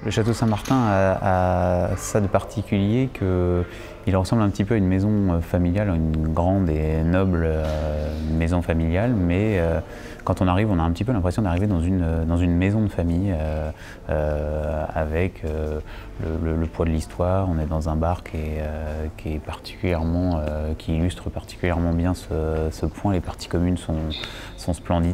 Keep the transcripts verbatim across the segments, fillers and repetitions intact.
Le château Saint-Martin a, a ça de particulier qu'il ressemble un petit peu à une maison familiale, une grande et noble euh, maison familiale, mais euh, quand on arrive, on a un petit peu l'impression d'arriver dans une, dans une maison de famille euh, euh, avec euh, le, le, le poids de l'histoire. On est dans un bar qui, est, euh, qui, est particulièrement, euh, qui illustre particulièrement bien ce, ce point. Les parties communes sont, sont splendides.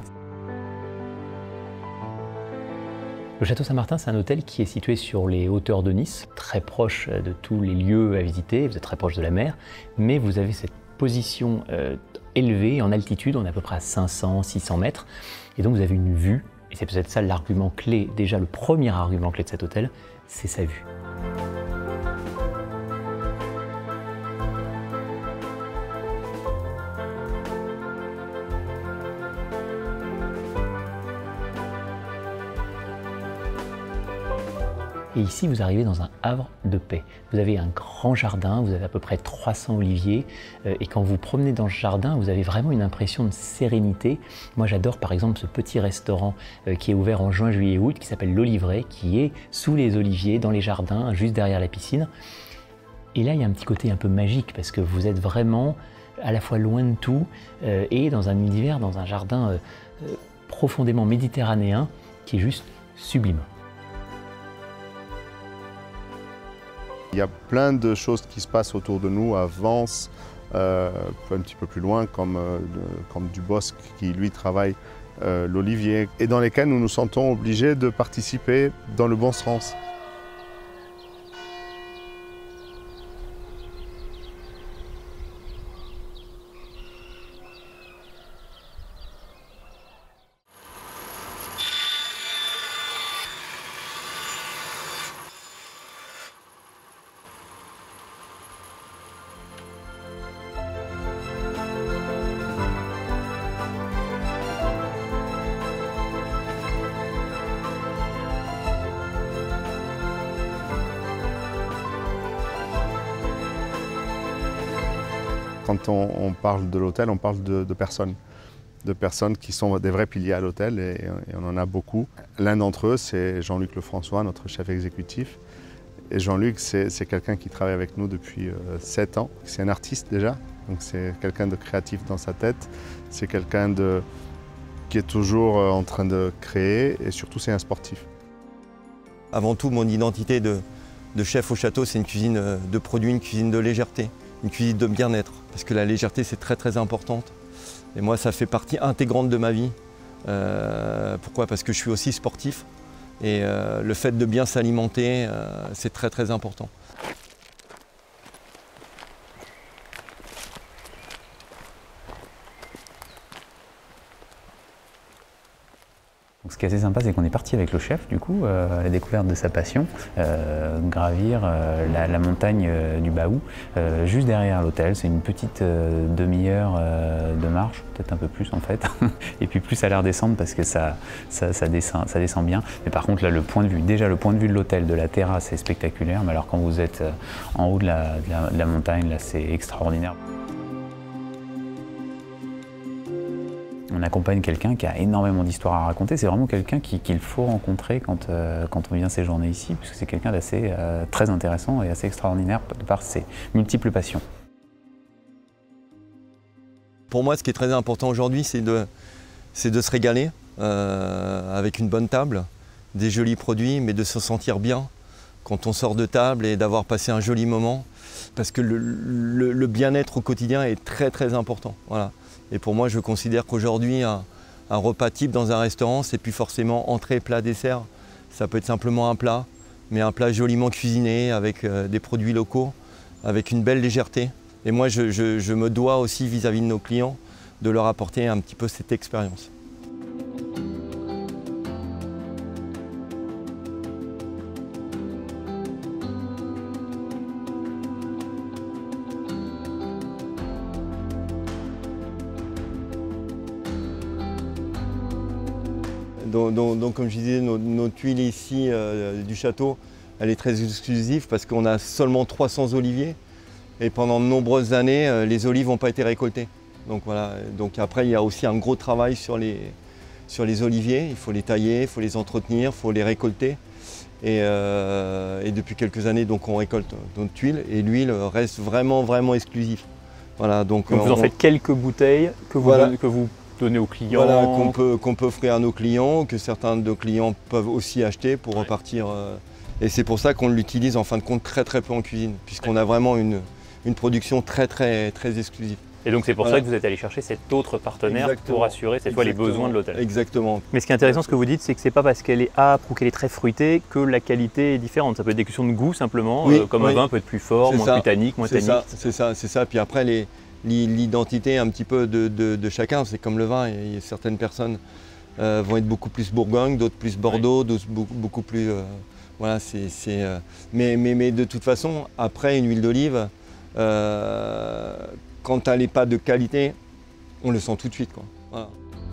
Le Château Saint-Martin, c'est un hôtel qui est situé sur les hauteurs de Nice, très proche de tous les lieux à visiter, vous êtes très proche de la mer, mais vous avez cette position euh, élevée, en altitude, on est à peu près à cinq cents, six cents mètres, et donc vous avez une vue, et c'est peut-être ça l'argument clé, déjà le premier argument clé de cet hôtel, c'est sa vue. Et ici, vous arrivez dans un havre de paix. Vous avez un grand jardin, vous avez à peu près trois cents oliviers. Euh, et quand vous promenez dans ce jardin, vous avez vraiment une impression de sérénité. Moi, j'adore par exemple ce petit restaurant euh, qui est ouvert en juin, juillet, août, qui s'appelle l'Oliveraie, qui est sous les oliviers, dans les jardins, juste derrière la piscine. Et là, il y a un petit côté un peu magique, parce que vous êtes vraiment à la fois loin de tout euh, et dans un univers, dans un jardin euh, euh, profondément méditerranéen, qui est juste sublime. Il y a plein de choses qui se passent autour de nous, à Vence, euh, un petit peu plus loin, comme, euh, comme Dubosc qui lui travaille euh, l'olivier, et dans lesquels nous nous sentons obligés de participer dans le bon sens. Quand on, on parle de l'hôtel, on parle de, de personnes, de personnes qui sont des vrais piliers à l'hôtel, et, et on en a beaucoup. L'un d'entre eux, c'est Jean-Luc Lefrançois, notre chef exécutif. Et Jean-Luc, c'est quelqu'un qui travaille avec nous depuis euh, sept ans. C'est un artiste déjà, donc c'est quelqu'un de créatif dans sa tête. C'est quelqu'un de, qui est toujours euh, en train de créer, et surtout c'est un sportif. Avant tout, mon identité de, de chef au château, c'est une cuisine de produits, une cuisine de légèreté. Une cuisine de bien-être, parce que la légèreté c'est très très importante. Et moi ça fait partie intégrante de ma vie. Euh, pourquoi? Parce que je suis aussi sportif et euh, le fait de bien s'alimenter, euh, c'est très très important. Donc, ce qui est assez sympa, c'est qu'on est parti avec le chef, du coup, euh, à la découverte de sa passion, euh, gravir euh, la, la montagne euh, du Baou, euh, juste derrière l'hôtel. C'est une petite euh, demi-heure euh, de marche, peut-être un peu plus en fait, et puis plus à la redescendre parce que ça, ça, ça, descend, ça descend bien. Mais par contre, là, le point de vue, déjà le point de vue de l'hôtel, de la terrasse, c'est spectaculaire, mais alors quand vous êtes en haut de la, de la, de la montagne, là, c'est extraordinaire. On accompagne quelqu'un qui a énormément d'histoires à raconter. C'est vraiment quelqu'un qu'il qu'il faut rencontrer quand, euh, quand on vient séjourner ici, puisque c'est quelqu'un d'assez euh, très intéressant et assez extraordinaire de par ses multiples passions. Pour moi, ce qui est très important aujourd'hui, c'est de, c'est de se régaler euh, avec une bonne table, des jolis produits, mais de se sentir bien quand on sort de table et d'avoir passé un joli moment, parce que le, le, le bien-être au quotidien est très très important. Voilà. Et pour moi, je considère qu'aujourd'hui, un, un repas type dans un restaurant, c'est plus forcément entrée, plat, dessert. Ça peut être simplement un plat, mais un plat joliment cuisiné avec euh, des produits locaux, avec une belle légèreté. Et moi, je, je, je me dois aussi vis-à-vis de nos clients de leur apporter un petit peu cette expérience. Donc, donc, donc comme je disais, notre, notre huile ici euh, du château, elle est très exclusive parce qu'on a seulement trois cents oliviers et pendant de nombreuses années, euh, les olives n'ont pas été récoltées. Donc voilà. Donc après, il y a aussi un gros travail sur les, sur les oliviers. Il faut les tailler, il faut les entretenir, il faut les récolter. Et, euh, et depuis quelques années, donc, on récolte notre tuile et l'huile reste vraiment, vraiment exclusif. Voilà, donc, donc vous en on, faites quelques bouteilles que vous, voilà. donnez, que vous donnez aux clients. Voilà, qu'on peut, qu'on peut offrir à nos clients, que certains de nos clients peuvent aussi acheter pour ouais. repartir. Euh, et c'est pour ça qu'on l'utilise en fin de compte très très peu en cuisine, puisqu'on a vraiment une, une production très très très exclusive. Et donc c'est pour voilà. ça que vous êtes allé chercher cet autre partenaire Exactement. pour assurer cette fois les besoins de l'hôtel. Exactement. Mais ce qui est intéressant, ce que vous dites, c'est que c'est pas parce qu'elle est âpre ou qu'elle est très fruitée que la qualité est différente. Ça peut être des questions de goût simplement, oui, euh, comme oui. un vin peut être plus fort, moins ça. plus tannique, moins tannique. C'est ça, c'est ça. Puis après les, l'identité un petit peu de, de, de chacun, c'est comme le vin. Il y a certaines personnes euh, vont être beaucoup plus Bourgogne, d'autres plus Bordeaux, oui. d'autres beaucoup, beaucoup plus. Euh, voilà, c'est. Euh, mais, mais, mais de toute façon, après une huile d'olive. Euh, Quand elle n'est pas de qualité, on le sent tout de suite, quoi. Voilà.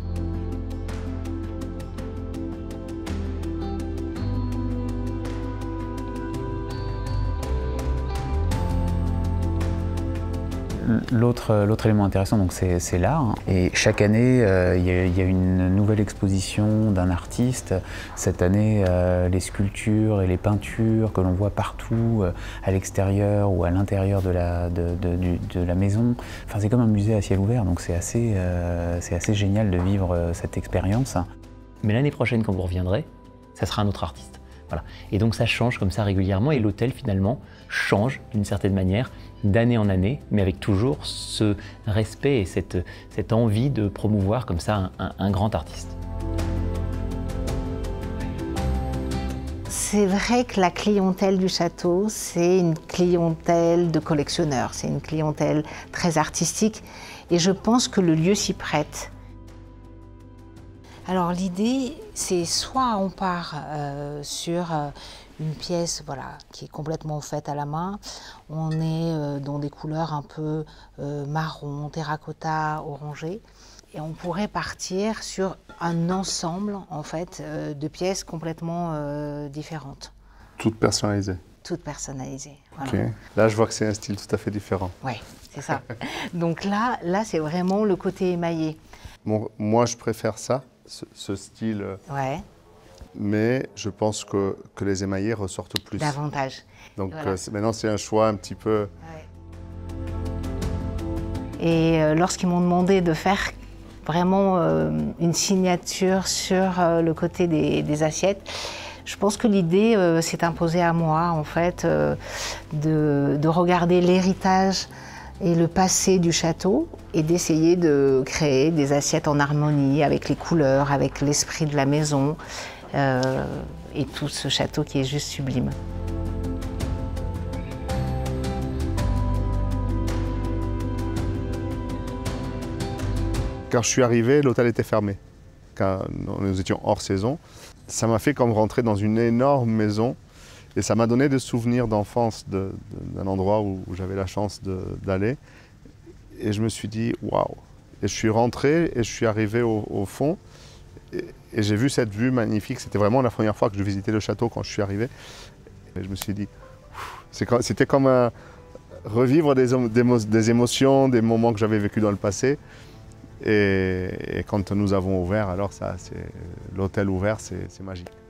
L'autre, l'autre élément intéressant, donc, c'est, c'est l'art. Et chaque année, euh, il y a, il y a une nouvelle exposition d'un artiste. Cette année, euh, les sculptures et les peintures que l'on voit partout, euh, à l'extérieur ou à l'intérieur de la, de, de, de, de la maison. Enfin, c'est comme un musée à ciel ouvert, donc c'est assez, euh, c'est assez génial de vivre euh, cette expérience. Mais l'année prochaine, quand vous reviendrez, ça sera un autre artiste. Voilà. Et donc ça change comme ça régulièrement et l'hôtel finalement change d'une certaine manière d'année en année, mais avec toujours ce respect et cette, cette envie de promouvoir comme ça un, un, un grand artiste. C'est vrai que la clientèle du château, c'est une clientèle de collectionneurs, c'est une clientèle très artistique et je pense que le lieu s'y prête. Alors l'idée, c'est soit on part euh, sur euh, une pièce voilà, qui est complètement faite à la main, on est euh, dans des couleurs un peu euh, marron, terracotta, orangé, et on pourrait partir sur un ensemble en fait, euh, de pièces complètement euh, différentes. Toutes personnalisées. Toutes personnalisées. Voilà. Okay. Là, je vois que c'est un style tout à fait différent. Oui, c'est ça. Donc là, là c'est vraiment le côté émaillé. Bon, moi, je préfère ça. Ce, ce style, ouais. mais je pense que, que les émaillés ressortent plus. Davantage. Donc voilà. euh, maintenant c'est un choix un petit peu... Ouais. Et euh, lorsqu'ils m'ont demandé de faire vraiment euh, une signature sur euh, le côté des, des assiettes, je pense que l'idée euh, s'est imposée à moi en fait, euh, de, de regarder l'héritage et le passé du château et d'essayer de créer des assiettes en harmonie avec les couleurs, avec l'esprit de la maison euh, et tout ce château qui est juste sublime. Quand je suis arrivé, l'hôtel était fermé. Quand nous étions hors saison, ça m'a fait comme rentrer dans une énorme maison. Et ça m'a donné des souvenirs d'enfance de, de, d'un endroit où, où j'avais la chance de, d'aller. Et je me suis dit, waouh! Et je suis rentré et je suis arrivé au, au fond. Et, et j'ai vu cette vue magnifique. C'était vraiment la première fois que je visitais le château quand je suis arrivé. Et je me suis dit, c'est comme, c'était comme un, revivre des, des, des émotions, des moments que j'avais vécus dans le passé. Et, et quand nous avons ouvert, alors ça, c'est, l'hôtel ouvert, c'est, c'est magique.